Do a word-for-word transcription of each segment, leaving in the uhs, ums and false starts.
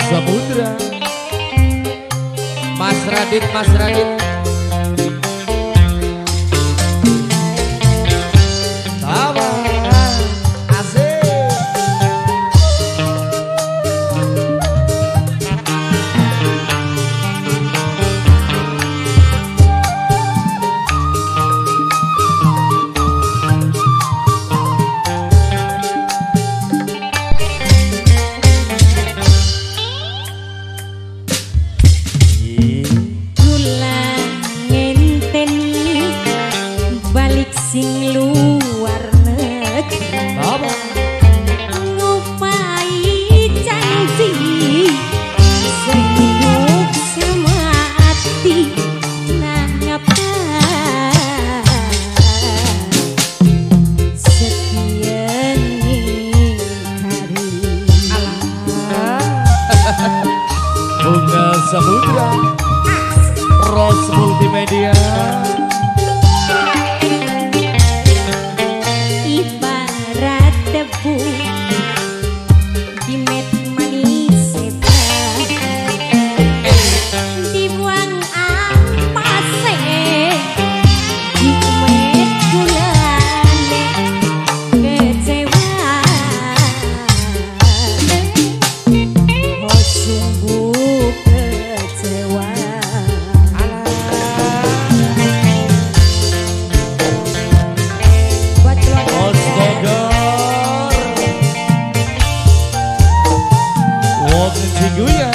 Samudra. Mas Radit, Mas Radit. Sama asik. Sing luar negeri ngupai janji sehidup semati nangapa setia ngingkari Bunga Samudra Rose Multimedia. Dimet manis sebab dibuang ampase dimet gulane kecewa oh sungguh kecewa buat keluarga Siguya.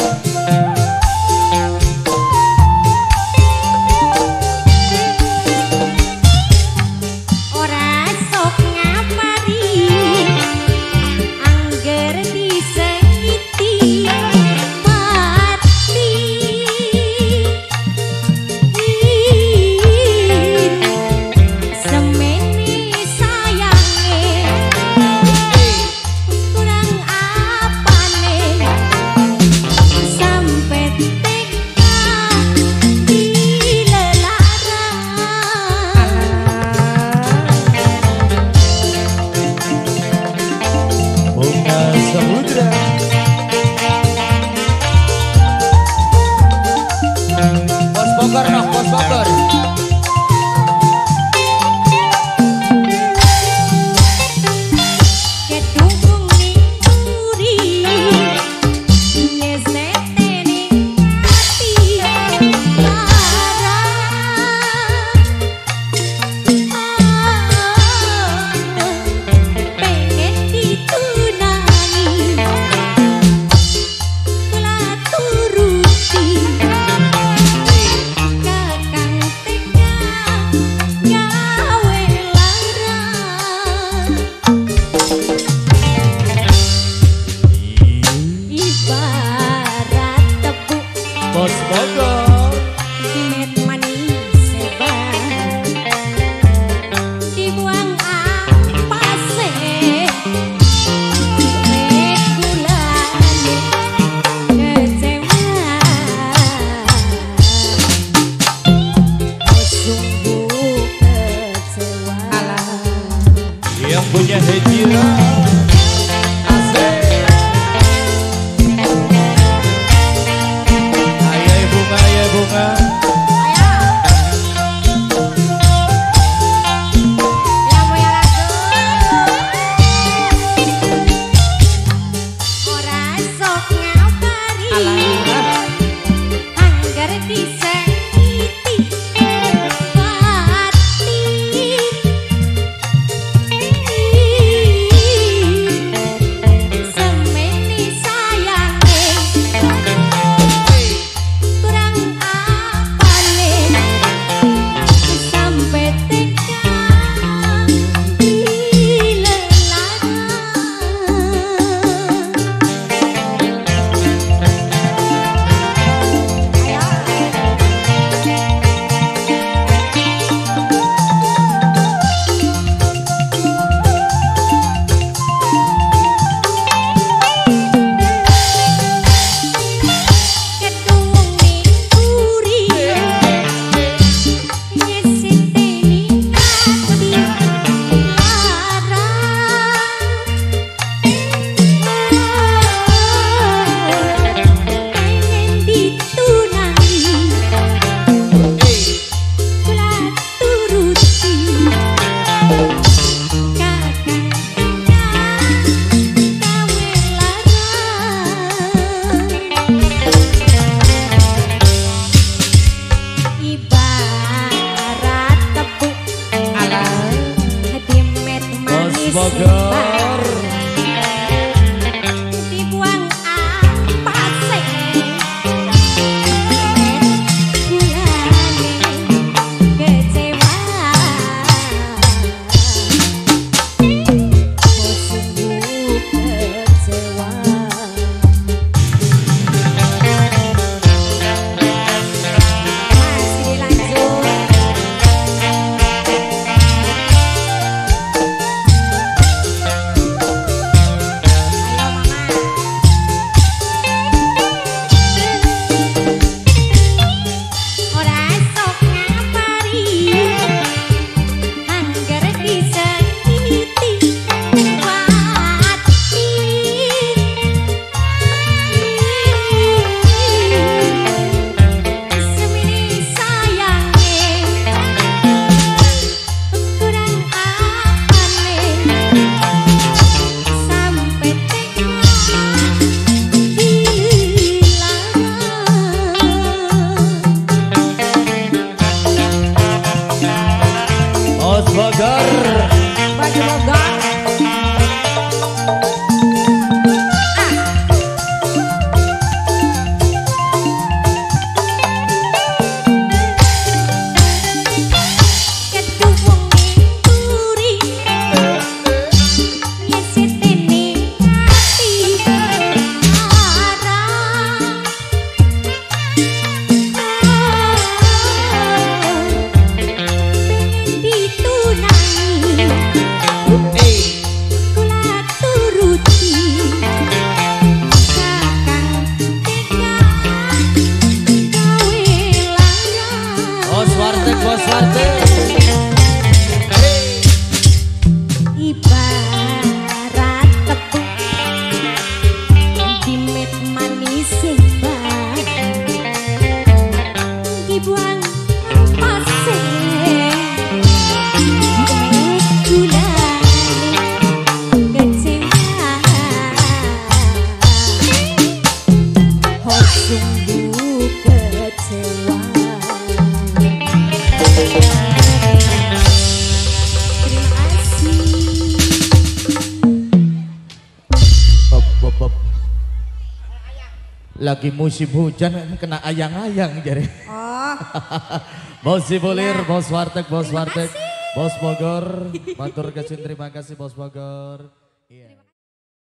Ora sok ngapari angger disengiti mati semene sayange kurang apane sampai tega dilelarang Bunga Samudra. Bos Bogor noh, Bos Bogor. kedukung ning puri nyesete ning ati lara pengen ditunani kula turuti kakang tega gawe larang ibarat tepuk Bos Bogor. dimet manis sebab dibuang ampase dimet gulane kecewa oh sungguh kecewa Yang punya hijira. Asik. Ayah bunga, ayah bunga. ora sok ngapari angger disengiti mati lagi musim hujan kena ayang-ayang jadi. Oh. Bos Cibulir, Ya. Bos Warteg, Bos Terima Warteg, kasih. Bos Bogor. Matur kasih terima kasih Bos Bogor. Iya.